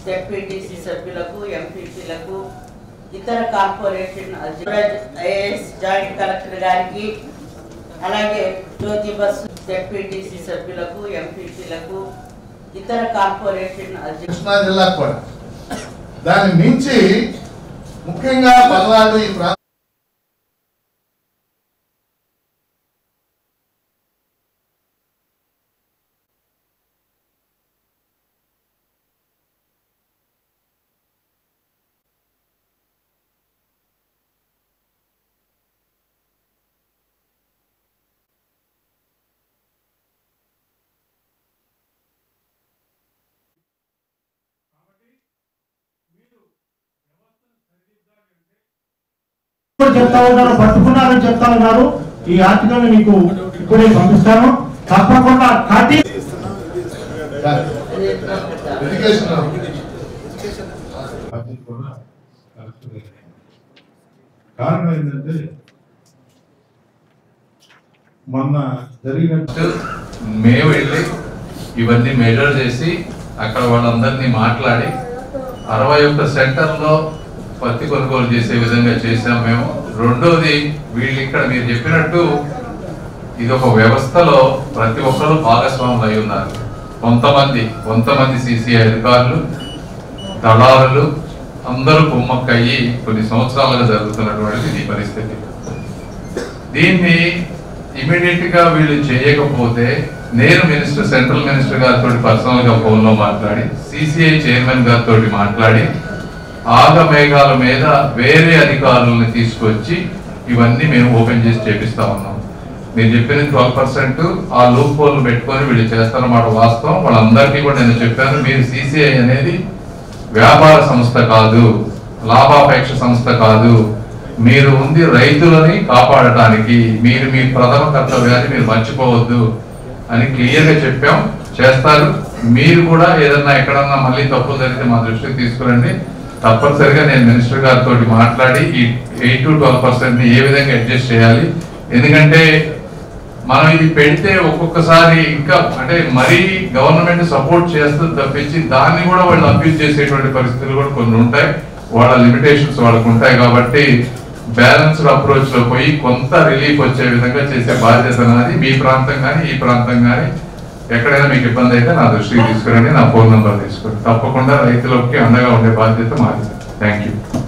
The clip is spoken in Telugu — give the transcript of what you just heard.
జెడ్పీటీసీ సభ్యులకు ఎంపీపీలకు ఇతర కార్పొరేషన్ ఐఏఎస్ జాయింట్ కలెక్టర్ గారికి అలాగే జ్యోతి బస్సు జెడ్పీటీసీ సభ్యులకు ఎంపీపీలకు ఇతర కార్పొరేషన్ కృష్ణా జిల్లా కూడా దాని మించి ముఖ్యంగా పల్నాడు ఈ ప్రాంతం చెప్తా ఉన్నారు, పట్టుకున్నారని చెప్తా ఉన్నారు. ఈ ఆర్టికల్ మీకు ఇప్పుడే పంపిస్తాను. తప్పకుండా కాటి కారణం ఏంటంటే మొన్న జరిగిన మేము వెళ్ళి ఇవన్నీ మెజర్ చేసి అక్కడ వాళ్ళందరినీ మాట్లాడి 61 సెంటర్లో పత్తి కొనుగోలు చేసే విధంగా చేసాం మేము. రెండోది వీళ్ళు ఇక్కడ మీరు చెప్పినట్టు ఇది ఒక వ్యవస్థలో ప్రతి ఒక్కరు భాగస్వాములు అయి ఉన్నారు. కొంతమంది సిసిఐ అధికారులు దళారులు అందరూ కుమ్మక్కయ్యి కొన్ని సంవత్సరాలుగా జరుగుతున్నటువంటిది ఈ పరిస్థితి. దీన్ని ఇమీడియట్ గా వీళ్ళు చేయకపోతే నేను సెంట్రల్ మినిస్టర్ గారితో పర్సనల్ గా ఫోన్ లో మాట్లాడి సిసిఐ చైర్మన్ గారితో మాట్లాడి ఆగమేఘాల మీద వేరే అధికారులను తీసుకొచ్చి ఇవన్నీ మేము ఓపెన్ చేసి చేపిస్తా ఉన్నాం. మీరు చెప్పిన 12% ఆ లూప్ హోల్ పెట్టుకొని వీళ్ళు చేస్తారన్నమాట వాస్తవం. వాళ్ళందరికీ కూడా నేను చెప్పాను, మీరు సిసిఐ అనేది వ్యాపార సంస్థ కాదు, లాభాపేక్ష సంస్థ కాదు, మీరు ఉంది రైతులని కాపాడటానికి, మీరు మీ ప్రథమ కర్తవ్యాన్ని మీరు మర్చిపోవద్దు అని క్లియర్ గా చెప్పాం. చేస్తారు. మీరు కూడా ఏదన్నా ఎక్కడన్నా మళ్ళీ తప్పులు జరిగితే మా దృష్టికి తీసుకురండి. తప్పనిసరిగా నేను మినిస్టర్ గారితో మాట్లాడి ఈ 8 to 12% ఏ విధంగా అడ్జస్ట్ చేయాలి. ఎందుకంటే మనం ఇది పెడితే ఒక్కొక్కసారి ఇంకా అంటే మరీ గవర్నమెంట్ సపోర్ట్ చేస్తుంది తప్పించి దాన్ని కూడా వాళ్ళు అబ్యూజ్ చేసేటువంటి పరిస్థితులు కూడా కొన్ని ఉంటాయి. వాళ్ళ లిమిటేషన్స్ వాళ్ళకు ఉంటాయి. కాబట్టి బ్యాలెన్స్డ్ అప్రోచ్ లో పోయి కొంత రిలీఫ్ వచ్చే విధంగా చేసే బాధ్యత అనేది మీ ప్రాంతం కానీ ఈ ప్రాంతం కానీ ఎక్కడైనా మీకు ఇబ్బంది అయితే నా దృష్టికి తీసుకురండి, నా ఫోన్ నెంబర్ తీసుకోండి. తప్పకుండా రైతులకి అండగా ఉండే బాధ్యత మాది. Thank you.